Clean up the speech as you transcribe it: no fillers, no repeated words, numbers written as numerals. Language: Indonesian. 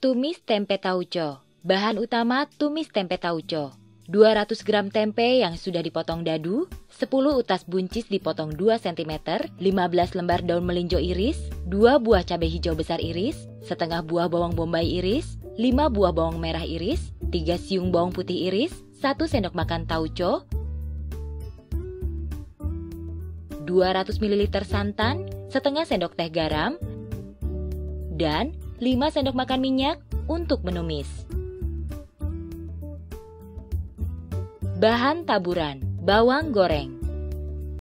Tumis tempe tauco. Bahan utama tumis tempe tauco. 200 gram tempe yang sudah dipotong dadu, 10 utas buncis dipotong 2 cm, 15 lembar daun melinjo iris, 2 buah cabai hijau besar iris, setengah buah bawang bombay iris, 5 buah bawang merah iris, 3 siung bawang putih iris, 1 sendok makan tauco, 200 ml santan, setengah sendok teh garam, dan 5 sendok makan minyak untuk menumis. Bahan taburan: bawang goreng,